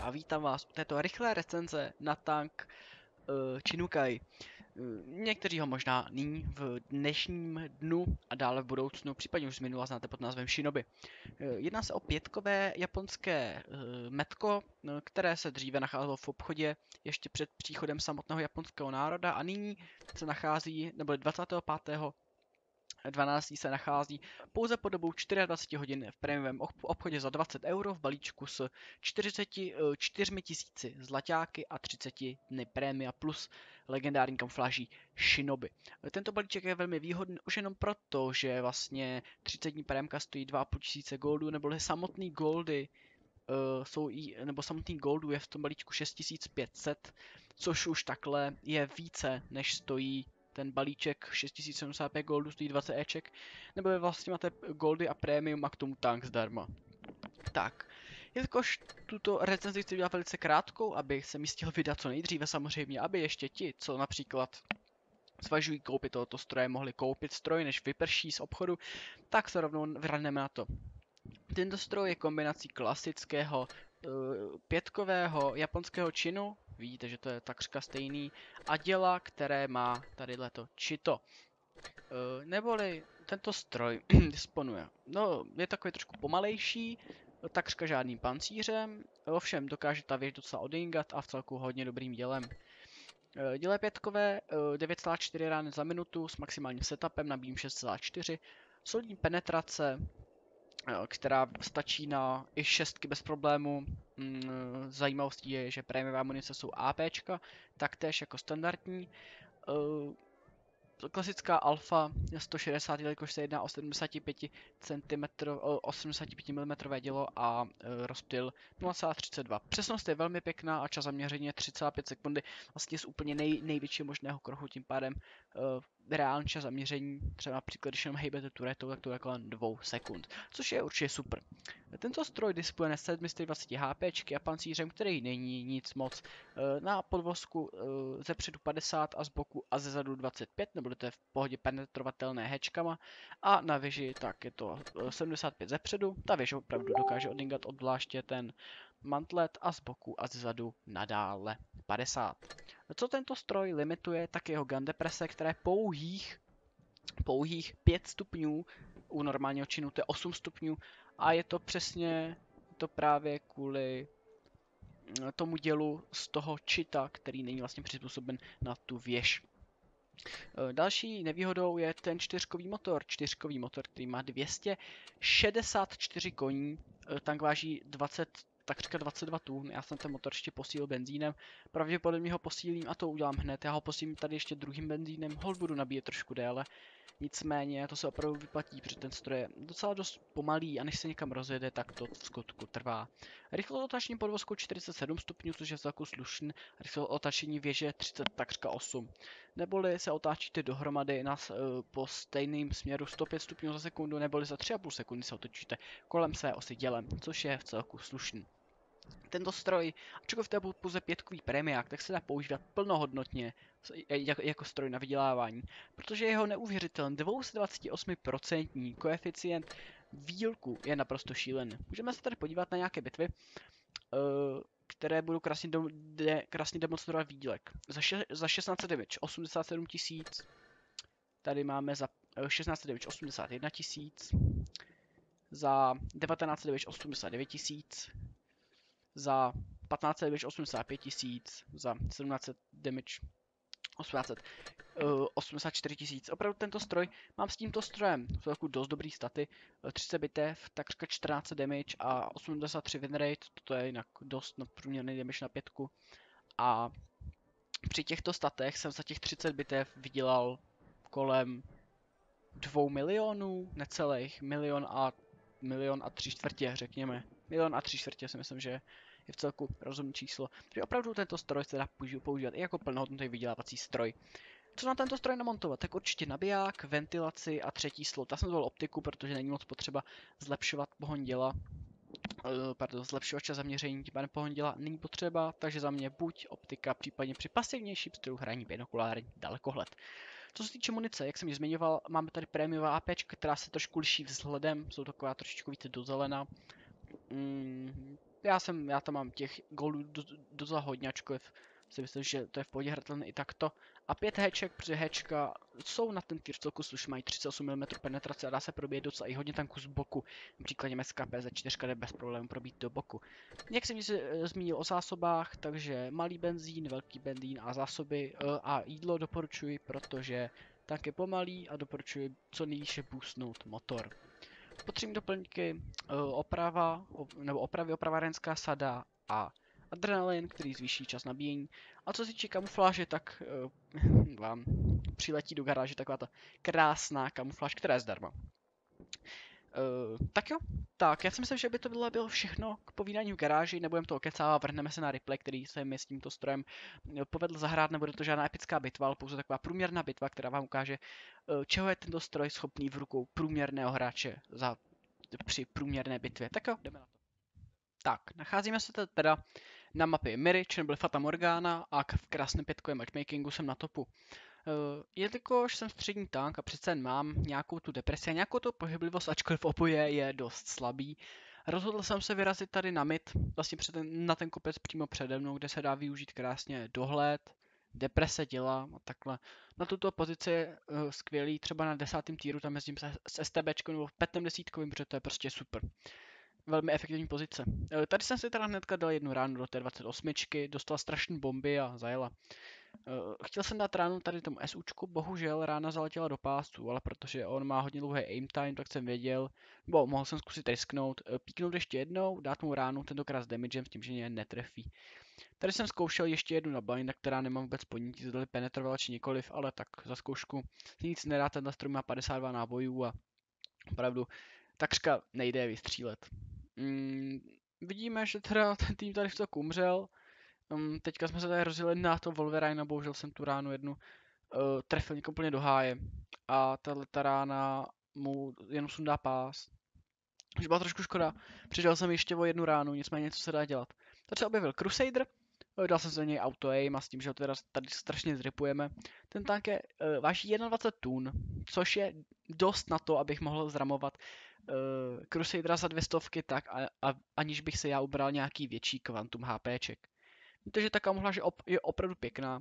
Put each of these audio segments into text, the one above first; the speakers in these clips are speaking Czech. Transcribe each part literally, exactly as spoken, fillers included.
a vítám vás u této rychlé recenze na tank uh, Chinukai. Uh, někteří ho možná nyní v dnešním dnu a dále v budoucnu, případně už z minula znáte pod názvem Shinobi. Uh, jedná se o pětkové japonské uh, metko, uh, které se dříve nacházelo v obchodě ještě před příchodem samotného japonského národa a nyní se nachází, nebo dvacátého pátého dvanáctého se nachází pouze po dobu dvacet čtyři hodin v prémiovém obchodě za dvacet euro v balíčku s čtyřiceti čtyřmi tisíci zlaťáky a třiceti dny prémia plus legendární kamufláží Shinobi. Tento balíček je velmi výhodný už jenom proto, že vlastně třicet dní prémka stojí dva a půl tisíce goldů, neboli samotný goldy uh, jsou i, nebo samotný goldu je v tom balíčku šest tisíc pět set, což už takhle je více než stojí ten balíček šest tisíc sedmdesát pět goldů, stojí dvacet éček, nebo vy vlastně máte goldy a premium a k tomu tank zdarma. Tak, jelikož tuto recenzi chci dělat velice krátkou, abych se mi stihl vydat co nejdříve samozřejmě, aby ještě ti, co například zvažují koupit tohoto stroje, mohli koupit stroj, než vyprší z obchodu, tak se rovnou vrhneme na to. Tento stroj je kombinací klasického uh, pětkového japonského činu, vidíte, že to je takřka stejný, a děla, které má tadyhleto čito. Uh, neboli tento stroj disponuje, no je takový trošku pomalejší, takřka žádným pancířem, ovšem dokáže ta věž docela odingat a v celku hodně dobrým dělem. Uh, děle pětkové, uh, devět celá čtyři rány za minutu s maximálním setupem na beam šest celá čtyři, solidní penetrace, která stačí na i šestky bez problému. Zajímavostí je, že prémiové munice jsou APčka, taktéž jako standardní. Klasická alfa sto šedesát, jelikož se jedná o sedmdesát pět milimetrů dělo a rozptyl nula celá třicet dva. Přesnost je velmi pěkná a čas zaměření je tři celá pět sekundy, vlastně z úplně nej, největšího možného krochu, tím pádem uh, reálný čas zaměření, třeba například když jenom hejbete turetou, tak to je kolem dvou sekund, což je určitě super. Tento stroj disponuje sedm set dvacet HPčky a pancířem, který není nic moc. Uh, na podvozku uh, ze předu padesát a z boku a ze zadu dvacet pět, nebo to je v pohodě penetrovatelné hečkama, a na věži tak je to sedmdesát pět ze předu, ta věž opravdu dokáže odingat obzvláště ten mantlet a z boku a ze zadu nadále padesát. Co tento stroj limituje, tak jeho gun deprese, které pouhých, pouhých pět stupňů, u normálního činu to je osm stupňů a je to přesně to právě kvůli tomu dělu z toho čita, který není vlastně přizpůsoben na tu věž. Další nevýhodou je ten čtyřkový motor, čtyřkový motor, který má dvě stě šedesát čtyři koní, tank váží dvacet, takřka dvacet dva tun, já jsem ten motor ještě posílil benzínem, pravděpodobně ho posílím a to udělám hned, já ho posílím tady ještě druhým benzínem, hold budu nabíjet trošku déle, nicméně to se opravdu vyplatí, protože ten stroj je docela dost pomalý a než se někam rozjede, tak to v skutku trvá. Rychlost otáčení podvozku čtyřicet sedm stupňů, což je celku slušný, rychlost otáčení věže třicet takřka osm. Neboli se otáčíte dohromady na, uh, po stejném směru sto pět stupňů za sekundu, neboli za tři a půl sekundy se otočíte kolem své osy dělem, což je v celku slušný. Tento stroj, ačkoliv to je pouze pětkový premiák, tak se dá používat plnohodnotně jako stroj na vydělávání, protože jeho neuvěřitelný dvě stě dvacet osm procent koeficient výlku je naprosto šílený. Můžeme se tady podívat na nějaké bitvy, které budou krásně, do, de, krásně demonstrovat výdělek. Za, še, za šestnáct set damage osmdesát sedm tisíc, tady máme za šestnáct set damage osmdesát jedna tisíc, za devatenáct set damage osmdesát devět tisíc, za patnáct set damage osmdesát pět tisíc, za sedmnáct set damage osmdesát čtyři tisíc. Opravdu tento stroj, mám s tímto strojem celku dost dobrý staty, třicet bitev, takřka čtrnáct set damage a osmdesát tři win rate, to je jinak dost průměrný damage na pětku. A při těchto statech jsem za těch třicet bitev vydělal kolem dvou milionů, necelých, milion a milion a tři čtvrtě, řekněme. Milion a tři čtvrtě si myslím, že je v celku rozumné číslo. Takže opravdu tento stroj se dá používat i jako plnohodnotný vydělávací stroj. Co na tento stroj namontovat? Tak určitě nabiják, ventilaci a třetí slot. Já jsem zvolil optiku, protože není moc potřeba zlepšovat pohon děla. Uh, pardon, zlepšovat čas zaměření, tím pádem pohon děla není potřeba, takže za mě buď optika, případně při pasivnějším stylu hraní binokulární dalekohled. Co se týče munice, jak jsem ji zmiňoval, máme tady prémiová APčka, která se trošku liší vzhledem, jsou taková trošičku více do zelena. Mm, Já jsem, já tam mám těch gólů docela hodně, ačkoliv si myslím, že to je v pohodě hratelné i takto. A pět heček, protože hečka jsou na ten tier celku slušný, mají třicet osm milimetrů penetrace a dá se probít docela i hodně tanků z boku. Například německá P Z čtyři jde bez problémů probít do boku. Jak jsem si e, zmínil o zásobách, takže malý benzín, velký benzín a zásoby e, a jídlo doporučuji, protože tank je pomalý a doporučuji co nejvýše boostnout motor. Potřební doplňky, oprava, nebo opravy opravárenská sada a adrenalin, který zvýší čas nabíjení. A co se týče kamufláže, tak uh, vám přiletí do garáže taková ta krásná kamufláž, která je zdarma. Uh, tak jo, tak já si myslím, že by to bylo, bylo všechno k povídání v garáži, nebudeme to okecávat, vrhneme se na replay, který se mi s tímto strojem povedl zahrát, nebude to žádná epická bitva, ale pouze taková průměrná bitva, která vám ukáže, uh, čeho je tento stroj schopný v rukou průměrného hráče za při průměrné bitvě. Tak jo, jdeme na to. Tak, nacházíme se teda na mapě Mirage, neboli Fata Morgana a v krásném pětkovém matchmakingu jsem na topu. Uh, jelikož jsem střední tank a přece jen mám nějakou tu depresi a nějakou tu pohyblivost, ačkoliv oboje je dost slabý, rozhodl jsem se vyrazit tady na mid, vlastně před ten, na ten kopec přímo přede mnou, kde se dá využít krásně dohled, deprese těla a takhle. Na tuto pozici je uh, skvělý, třeba na desátém týru tam jezdím s STBčkou nebo petem desítkovým, protože to je prostě super. Velmi efektivní pozice. Uh, tady jsem si teda hnedka dal jednu ránu do té dvacet osm, dostal strašný bomby a zajela. Uh, chtěl jsem dát ránu tady tomu SUčku, bohužel rána zaletěla do pásu, ale protože on má hodně dlouhý aim time, tak jsem věděl, bo mohl jsem zkusit risknout, uh, píknout ještě jednou, dát mu ránu, tentokrát s damagem, s tím, že mě netrefí. Tady jsem zkoušel ještě jednu na blind, která nemám vůbec ponětí, zda penetrovala či nikoliv, ale tak za zkoušku nic nedá, ten stroj má padesát dva nábojů a opravdu takřka nejde vystřílet. Mm, vidíme, že teda ten tým tady v to umřel. Um, teďka jsme se tady rozjeli na to Wolverine, bohužel jsem tu ránu jednu uh, trefil někam úplně do háje. A tato rána mu jenom sundá pás. Že byla trošku škoda. Přišel jsem ještě o jednu ránu, nicméně něco se dá dělat. Tady se objevil Crusader, dal jsem se do něj auto aim a s tím, že ho teda tady strašně zripujeme. Ten tank je, uh, váží dvacet jedna tun, což je dost na to, abych mohl zramovat uh, Crusadera za dvě stovky tak, a, a, aniž bych se já ubral nějaký větší kvantum HPček. Víte, že ta kamufláž je, op, je opravdu pěkná.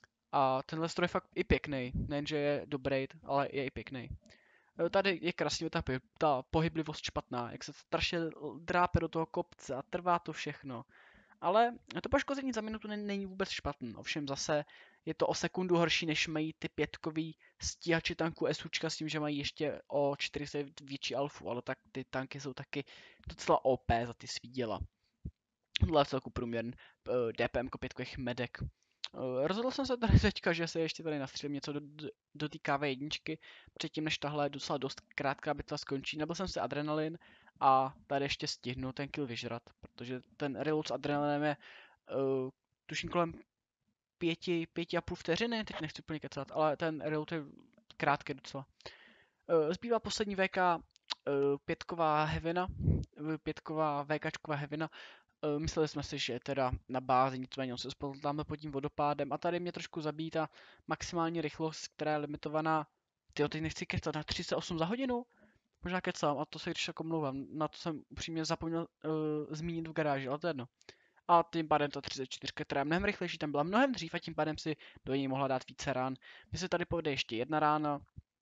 A tenhle stroj je fakt i pěkný. Nejenže je dobrý, ale je i pěkný. Tady je krásně ta, ta pohyblivost špatná, jak se strašně drápe do toho kopce a trvá to všechno. Ale to poškození za minutu není vůbec špatný. Ovšem zase je to o sekundu horší, než mají ty pětkový stíhači tanku SUčka s tím, že mají ještě o čtyři set větší alfu, ale tak ty tanky jsou taky docela O P za ty svý děla. Tohle je celku průměrný DPM pětkových medek. Uh, rozhodl jsem se tady teďka, že se ještě tady nastřelím něco do, do, do té K V jedna, předtím než tahle docela dost krátká bitva skončí. Nabil jsem si adrenalin a tady ještě stihnu ten kill vyžrat, protože ten reload s adrenalinem je uh, tuším kolem pěti, pěti a půl vteřiny, teď nechci úplně kecat, ale ten reload je krátký docela. Uh, zbývá poslední V K uh, pětková Heavena, pětková VKčková Heavena. Mysleli jsme si, že teda na bázi, nicméně on se spoltáme pod tím vodopádem a tady mě trošku zabíjí ta maximální rychlost, která je limitovaná, tyjo, teď nechci kecat, na třicet osm za hodinu? Možná kecám a to se když jako mluvám, na to jsem upřímně zapomněl uh, zmínit v garáži, ale to je jedno. A tím pádem ta třicet čtyři, která je mnohem rychlejší, tam byla mnohem dřív a tím pádem si do ní mohla dát více rán. Mně se tady povede ještě jedna rána,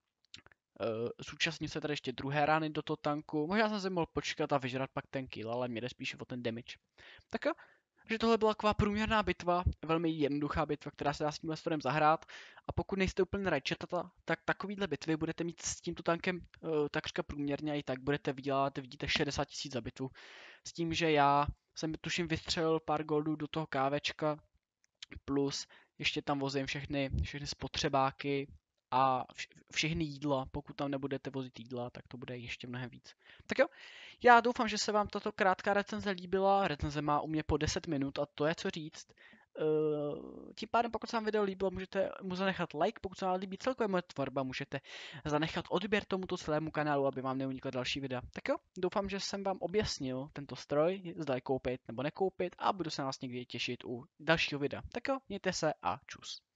Uh, zúčastním se tady ještě druhé rány do toho tanku. Možná jsem si mohl počkat a vyžrat pak ten kill, ale mě jde spíše o ten damage. Tak jo, že tohle byla taková průměrná bitva, velmi jednoduchá bitva, která se dá s tímhle strojem zahrát. A pokud nejste úplně rajčata, tak takovýhle bitvy budete mít s tímto tankem uh, takřka průměrně a i tak budete vydělat, vidíte šedesát tisíc za bitvu. S tím, že já jsem tuším vystřelil pár goldů do toho kávečka, plus ještě tam vozím všechny, všechny spotřebáky, a všechny jídla, pokud tam nebudete vozit jídla, tak to bude ještě mnohem víc. Tak jo, já doufám, že se vám tato krátká recenze líbila. Recenze má u mě po deset minut a to je co říct. Uh, tím pádem, pokud se vám video líbilo, můžete mu zanechat like, pokud se vám líbí celkově moje tvorba, můžete zanechat odběr tomuto svému kanálu, aby vám neunikla další videa. Tak jo, doufám, že jsem vám objasnil tento stroj, zda je koupit nebo nekoupit a budu se na vás někdy těšit u dalšího videa. Tak jo, mějte se a čus.